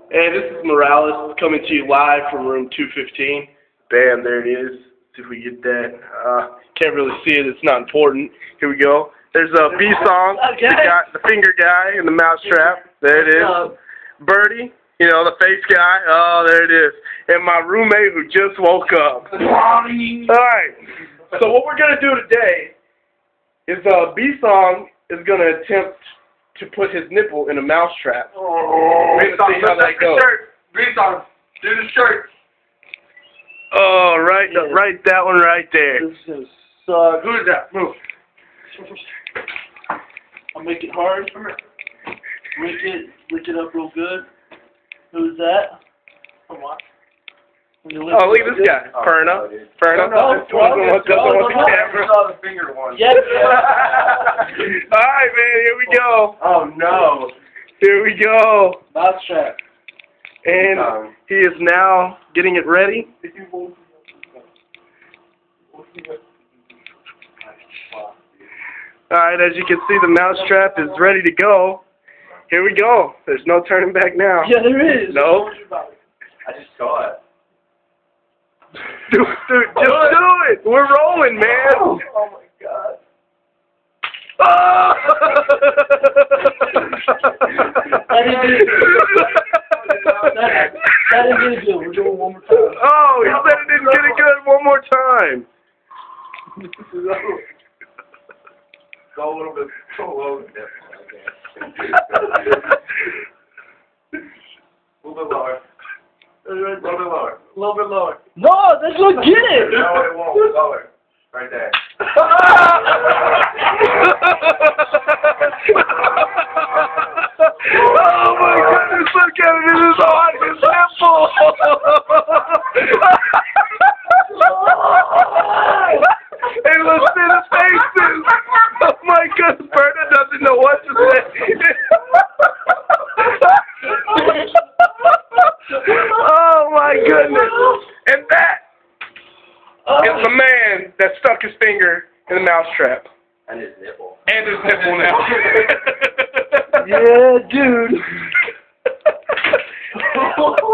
Hey, this is Morales coming to you live from room 215. Bam, there it is. See if we get that. Can't really see it. It's not important. Here we go. There's a besong, the finger guy in the mousetrap. There it is. Berti, you know, the face guy. Oh, there it is. And my roommate who just woke up. All right. So what we're going to do today is besong is going to attempt to put his nipple in a mousetrap. Oh, we're going to see how that goes. Besong, do the shirt. Oh, right that one right there. This is gonna suck. Who is that? Move. I'll make it hard. Lick it up real good. Who's that? Come on. Oh, look at this guy. Perna. Doesn't want the camera. I saw the finger one. Yes. Alright, man, here we go. Oh, no. Here we go. Mousetrap. And he is now getting it ready. Alright, as you can see, the mousetrap is ready to go. Here we go. There's no turning back now. Yeah, there is. No. I just saw it. Dude, just do it. We're rolling, man. Oh my god. Oh! That didn't get it good. We're doing one more time. Oh, he said it didn't get it good. One more time. Go a little bit. Go a little bit. A little bit lower. A little bit lower. A little bit lower. No, that's not get it. No, it won't. Lower. Right there. Oh my goodness, look at it, it is on his nipple! Hey, let's see the faces! Oh my goodness, Berta doesn't know what to say. Oh my goodness. And that is the man that stuck his finger in the mousetrap. And his nipple. And his nipple now. Yeah, dude.